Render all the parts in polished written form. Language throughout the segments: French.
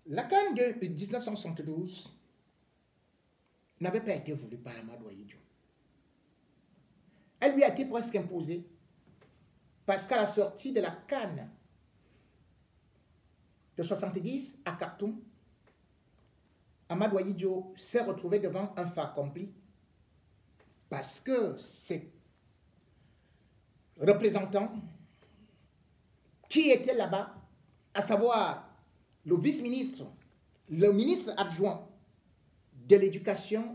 La CAN de 1972 n'avait pas été voulue par Amadou Ahidjo. Elle lui a été presque imposée parce qu'à la sortie de la CAN de 70 à Khartoum, Amadou Ahidjo s'est retrouvé devant un fait accompli parce que ses représentants qui étaient là-bas, à savoir le vice-ministre, le ministre adjoint de l'éducation,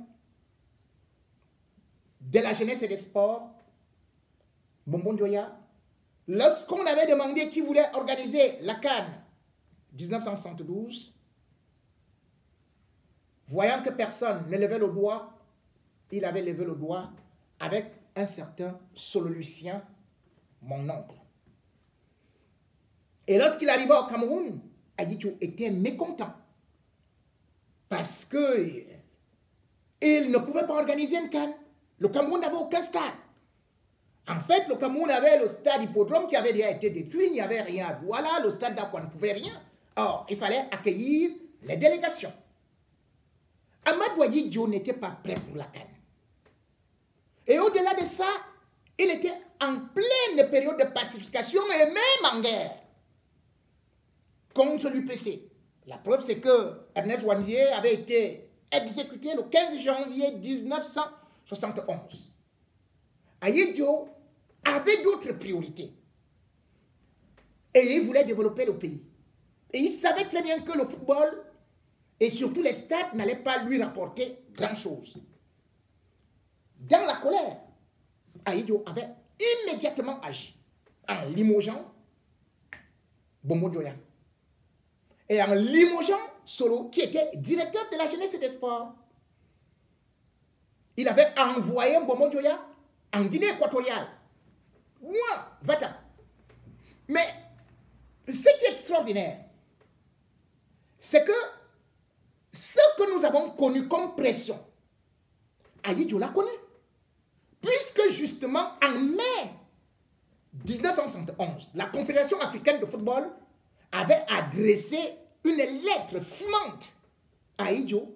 de la jeunesse et des sports, Bonbon Dioya, lorsqu'on avait demandé qui voulait organiser la CAN 1972, voyant que personne ne levait le doigt, il avait levé le doigt avec un certain Solo-Lucien, mon oncle. Et lorsqu'il arriva au Cameroun, Ahidjo était mécontent parce que il ne pouvait pas organiser une CAN. Le Cameroun n'avait aucun stade. En fait, le Cameroun avait le stade hippodrome qui avait déjà été détruit, il n'y avait rien à Douala, le stade d'Akwa ne pouvait rien. Or, il fallait accueillir les délégations. Amadou Ahidjo n'était pas prêt pour la CAN. Et au-delà de ça, il était en pleine période de pacification et même en guerre contre l'UPC. La preuve, c'est que Ernest Wanzier avait été exécuté le 15 janvier 1971. Ahidjo avait d'autres priorités. Et il voulait développer le pays. Et il savait très bien que le football et surtout les stades n'allaient pas lui rapporter grand-chose. Dans la colère, Ahidjo avait immédiatement agi en limogeant Bonbon Dioya et en limogeant Solo, qui était directeur de la jeunesse et des sports. Il avait envoyé Bonbon Dioya en Guinée équatoriale. Moi, va-t'en. Mais ce qui est extraordinaire, c'est que ce que nous avons connu comme pression, Ahidjo la connaît. Puisque justement en mai 1971, la Confédération africaine de football avait adressé une lettre fumante à Ahidjo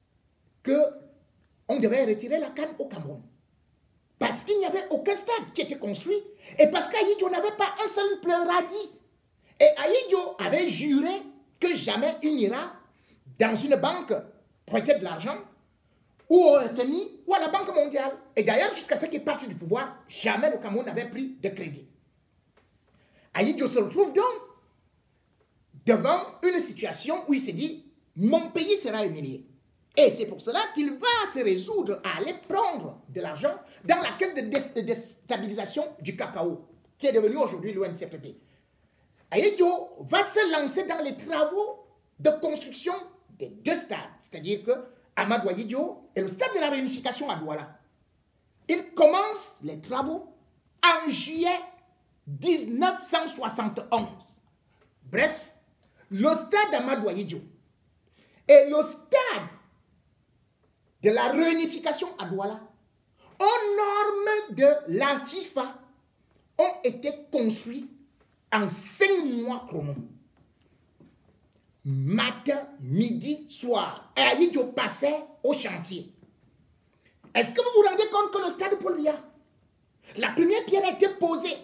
qu'on devait retirer la CAN au Cameroun. Parce qu'il n'y avait aucun stade qui était construit et parce qu'Ahidjo n'avait pas un seul pleuradis. Et Ahidjo avait juré que jamais il n'ira dans une banque prêter de l'argent ou au FMI ou à la Banque mondiale. Et d'ailleurs, jusqu'à ce qu'il parte du pouvoir, jamais le Cameroun n'avait pris de crédit. Ahidjo se retrouve donc devant une situation où il s'est dit, mon pays sera humilié. Et c'est pour cela qu'il va se résoudre à aller prendre de l'argent dans la caisse de déstabilisation du cacao, qui est devenue aujourd'hui l'ONCPP. Ahidjo va se lancer dans les travaux de construction des deux stades, c'est-à-dire que Amadou Ahidjo et le stade de la réunification à Douala. Il commence les travaux en juillet 1971. Bref, le stade d'Amadou Ahidjo et le stade de la réunification à Douala, aux normes de la FIFA, ont été construits en 5 mois chrono. Matin, midi, soir. Et Ahidjo passait au chantier. Est-ce que vous vous rendez compte que le stade Paul Biya, la première pierre a été posée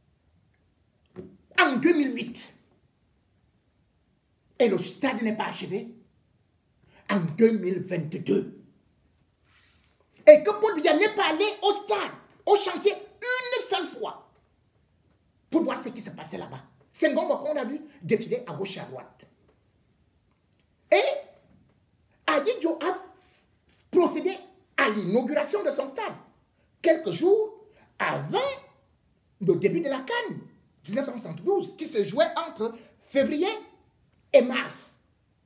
en 2008. Et le stade n'est pas achevé en 2022. Et que Paul Biya n'est pas allé au stade, au chantier, une seule fois pour voir ce qui se passait là-bas. C'est un gombe qu'on a vu défiler à gauche et à droite. Et Ahidjo a procédé à l'inauguration de son stade quelques jours avant le début de la CAN 1972 qui se jouait entre février et mars.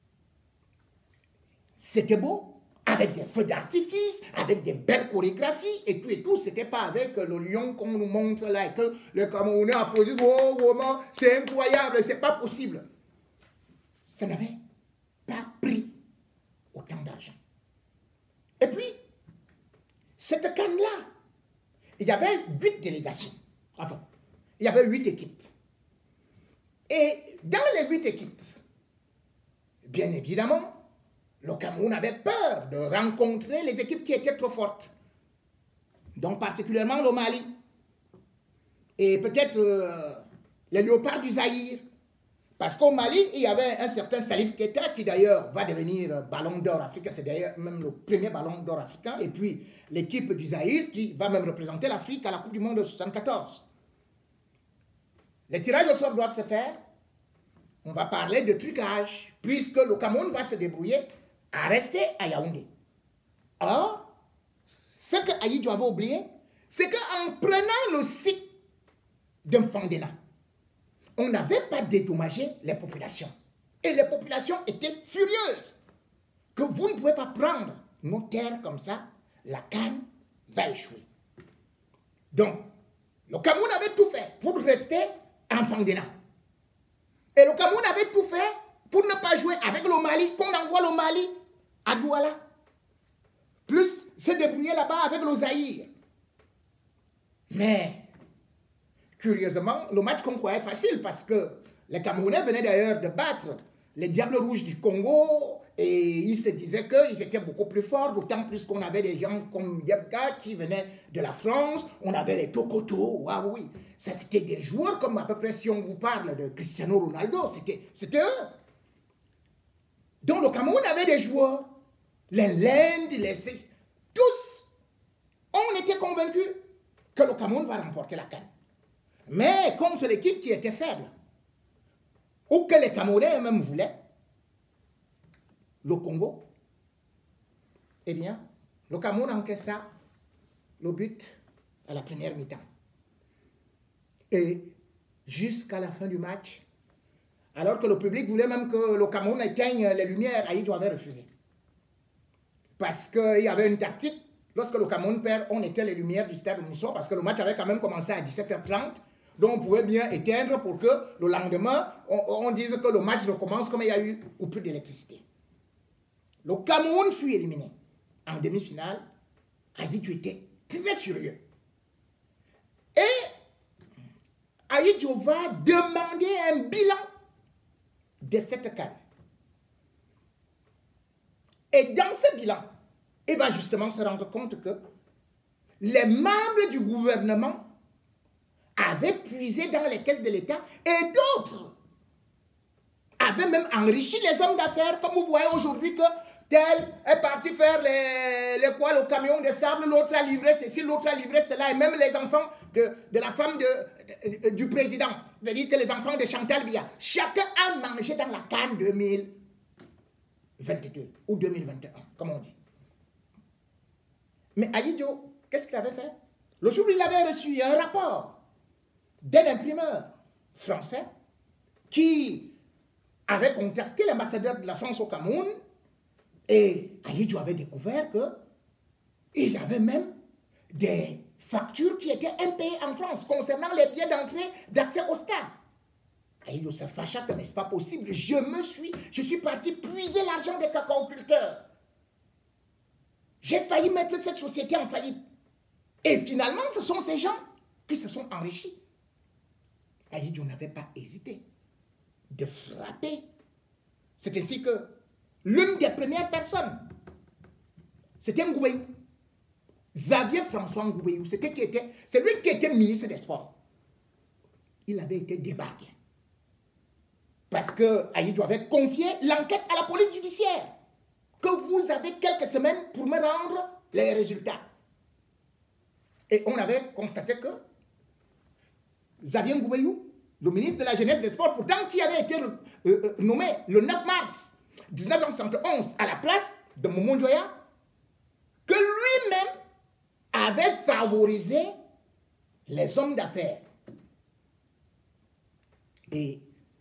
C'était beau, avec des feux d'artifice, avec des belles chorégraphies et tout, c'était pas avec le lion qu'on nous montre là et que le Camerounais a posé, oh, vraiment, c'est incroyable, c'est pas possible. Ça n'avait pas pris autant d'argent. Et puis, cette CAN-là, il y avait 8 délégations. Enfin, il y avait 8 équipes. Et dans les 8 équipes, bien évidemment, le Cameroun avait peur de rencontrer les équipes qui étaient trop fortes. Donc particulièrement le Mali. Et peut-être les Léopards du Zaïre. Parce qu'au Mali, il y avait un certain Salif Keita qui d'ailleurs va devenir ballon d'or africain. C'est d'ailleurs même le premier ballon d'or africain. Et puis l'équipe du Zaïre qui va même représenter l'Afrique à la Coupe du Monde de 1974. Les tirages au sort doivent se faire. On va parler de trucage, puisque le Cameroun va se débrouiller à rester à Yaoundé. Or, ce que Ahidjo avait oublié, c'est qu'en prenant le site de Mfandena, on n'avait pas dédommagé les populations. Et les populations étaient furieuses que vous ne pouvez pas prendre nos terres comme ça, la CAN va échouer. Donc, le Cameroun avait tout fait pour rester en Mfandena. Et le Cameroun avait tout fait pour ne pas jouer avec le Mali, qu'on envoie le Mali à Douala. Plus se débrouiller là-bas avec le Zaïre. Mais, curieusement, le match qu'on croyait facile parce que les Camerounais venaient d'ailleurs de battre les Diables Rouges du Congo et ils se disaient qu'ils étaient beaucoup plus forts, d'autant plus qu'on avait des gens comme Yabka qui venaient de la France, on avait les Tokoto, waouh oui, ça c'était des joueurs comme à peu près si on vous parle de Cristiano Ronaldo, c'était eux. Donc le Cameroun avait des joueurs, les Lendes, tous, on était convaincus que le Cameroun va remporter la CAN. Mais contre l'équipe qui était faible, ou que les Camerounais eux-mêmes voulaient, le Congo, eh bien, le Cameroun encaissa le but à la première mi-temps. Et jusqu'à la fin du match, alors que le public voulait même que le Cameroun éteigne les lumières, Ahidjo avait refusé. Parce qu'il y avait une tactique. Lorsque le Cameroun perd, on éteint les lumières du stade de Moussou parce que le match avait quand même commencé à 17h30. Donc on pouvait bien éteindre pour que le lendemain, on dise que le match recommence comme il y a eu coupure d'électricité. Le Cameroun fut éliminé en demi-finale. Ahidjo était très furieux. Et Ahidjo va demander un bilan de cette CAN. Et dans ce bilan, il va justement se rendre compte que les membres du gouvernement avaient puisé dans les caisses de l'État et d'autres avaient même enrichi les hommes d'affaires, comme vous voyez aujourd'hui que tel est parti faire le camion de sable, l'autre a livré ceci, l'autre a livré cela, et même les enfants de la femme du président, c'est-à-dire que les enfants de Chantal Biya, chacun a mangé dans la CAN 2022 ou 2021, comme on dit. Mais Ahidjo, qu'est-ce qu'il avait fait? Le jour où il avait reçu un rapport d'un imprimeur français qui avait contacté l'ambassadeur de la France au Cameroun et Ahidjo avait découvert qu'il y avait même des factures qui étaient impayées en France concernant les billets d'entrée d'accès au stade. Ahidjo se fâcha que n'est-ce pas possible. Je suis parti puiser l'argent des cacaoculteurs. J'ai failli mettre cette société en faillite. Et finalement, ce sont ces gens qui se sont enrichis. Ahidjo n'avait pas hésité de frapper. C'est ainsi que l'une des premières personnes, c'était Ngoubeïou. Xavier François Ngoubeïou. C'est lui qui était ministre des Sports. Il avait été débarqué. Parce que Ahidjo avait confié l'enquête à la police judiciaire. Que vous avez quelques semaines pour me rendre les résultats. Et on avait constaté que Xavier Ngoubeïou, le ministre de la Jeunesse et des Sports, pourtant qui avait été nommé le 9 mars 1971 à la place de Momo Njoya, que lui-même avait favorisé les hommes d'affaires. Et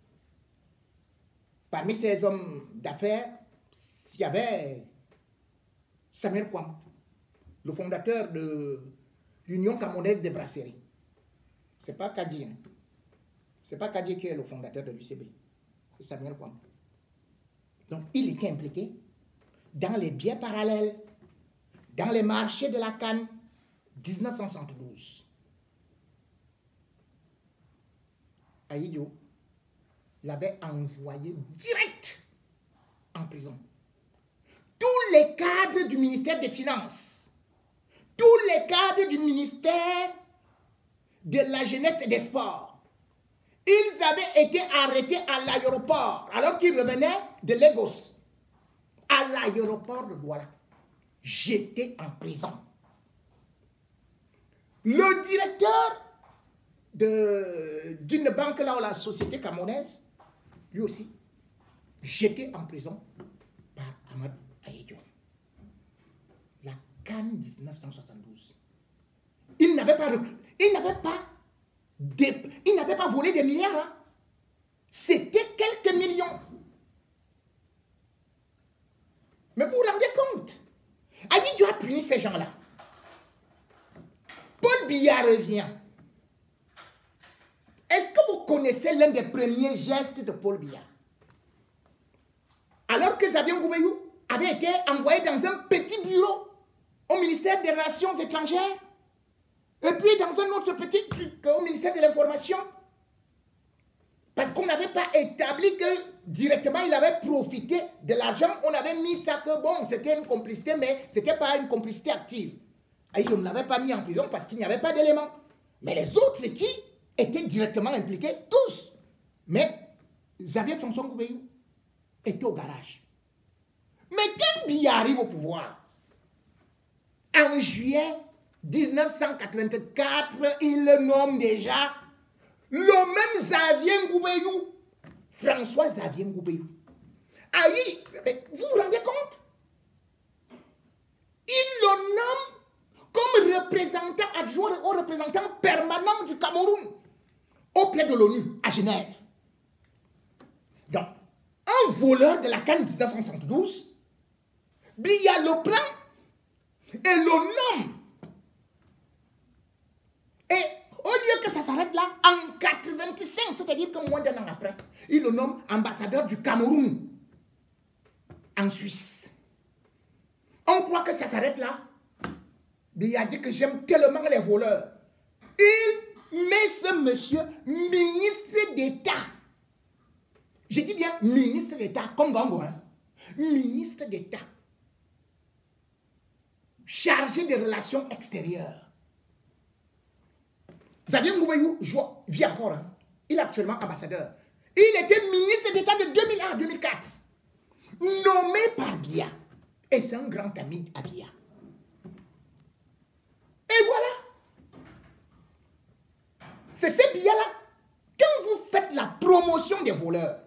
parmi ces hommes d'affaires, il y avait Samuel Kouam, le fondateur de l'Union camerounaise des brasseries. Ce n'est pas Kadji. Hein. Ce n'est pas Kadji qui est le fondateur de l'UCB. C'est Samuel Kouam. Donc, il était impliqué dans les biais parallèles, dans les marchés de la CAN 1972. Ahidjo l'avait envoyé direct en prison. Tous les cadres du ministère des Finances, tous les cadres du ministère de la Jeunesse et des Sports, ils avaient été arrêtés à l'aéroport alors qu'ils revenaient de Lagos. À l'aéroport de Douala. J'étais en prison. Le directeur d'une banque là, la société camerounaise, lui aussi, j'étais en prison par Amadou Aïdjo. La Cannes 1972. Il n'avait pas volé des milliards. Hein. C'était quelques millions. Mais vous vous rendez compte? Aïdjo a puni ces gens-là. Paul Biya revient. Est-ce que vous connaissez l'un des premiers gestes de Paul Biya? Alors que Xavier Ngoubeyou avait été envoyé dans un petit bureau au ministère des Relations étrangères, et puis dans un autre petit truc au ministère de l'Information, parce qu'on n'avait pas établi que directement il avait profité de l'argent, on avait mis ça que bon, c'était une complicité, mais ce n'était pas une complicité active. Et on ne l'avait pas mis en prison parce qu'il n'y avait pas d'éléments. Mais les autres qui étaient directement impliqués, tous. Mais Xavier François Ngoubeyou était au garage. Mais quand Biya arrive au pouvoir, en juillet 1984, il le nomme déjà le même Xavier Ngoubeyou, François Xavier Ngoubeyou. Aïe, vous vous rendez compte? Il le nomme comme représentant adjoint au représentant permanent du Cameroun auprès de l'ONU à Genève. Donc, un voleur de la Cannes 1972, Biya le prend et le nomme. Et au lieu que ça s'arrête là, en 85, c'est-à-dire que moins d'un an après, il le nomme ambassadeur du Cameroun en Suisse. On croit que ça s'arrête là. Biya dit que j'aime tellement les voleurs. Il met ce monsieur ministre d'État. Je dis bien ministre d'État, comme Gango. Hein? Ministre d'État. Chargé des relations extérieures. Xavier Ngoubeyou vit encore. Hein? Il est actuellement ambassadeur. Il était ministre d'État de 2001 à 2004. Nommé par Biya. Et c'est un grand ami à Biya. Et voilà. C'est ces billets-là. Quand vous faites la promotion des voleurs,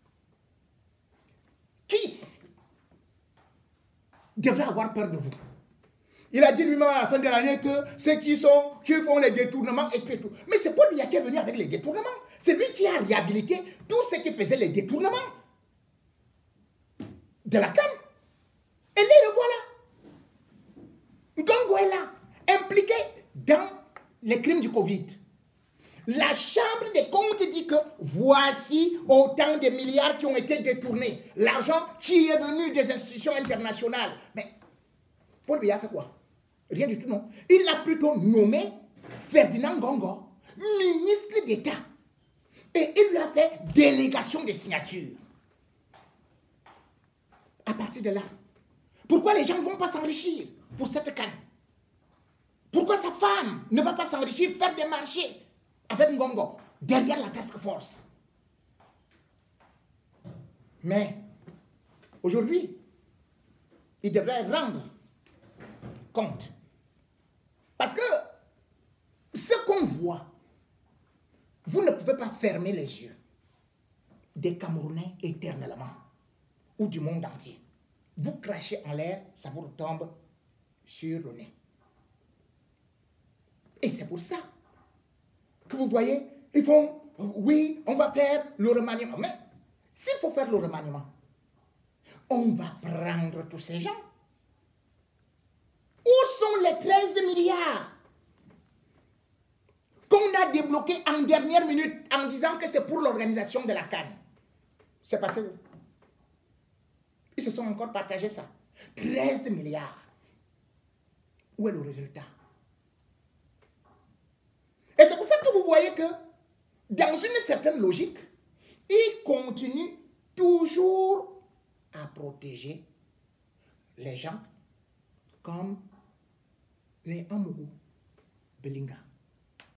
qui devrait avoir peur de vous? Il a dit lui-même à la fin de l'année que ceux qui font les détournements et tout. Mais c'est Paul Biya qui est venu avec les détournements. C'est lui qui a réhabilité tous ceux qui faisaient les détournements de la Cannes. Et là, le voilà. Gango est là, impliqué dans les crimes du Covid. La Chambre des comptes dit que voici autant de milliards qui ont été détournés. L'argent qui est venu des institutions internationales. Mais Paul Biya a fait quoi? Rien du tout, non. Il l'a plutôt nommé Ferdinand Ngongo, ministre d'État. Et il lui a fait délégation des signatures. À partir de là, pourquoi les gens ne vont pas s'enrichir pour cette canne? Pourquoi sa femme ne va pas s'enrichir, faire des marchés avec Ngongo derrière la task force? Mais aujourd'hui, il devrait rendre compte. Parce que ce qu'on voit, vous ne pouvez pas fermer les yeux des Camerounais éternellement ou du monde entier. Vous crachez en l'air, ça vous retombe sur le nez. Et c'est pour ça que vous voyez, ils font, oui, on va faire le remaniement. Mais s'il faut faire le remaniement, on va prendre tous ces gens. Où sont les 13 milliards qu'on a débloqués en dernière minute en disant que c'est pour l'organisation de la Cannes? C'est passé où? Ils se sont encore partagés ça. 13 milliards. Où est le résultat? Et c'est pour ça que vous voyez que dans une certaine logique, ils continuent toujours à protéger les gens comme les Amougou Belinga.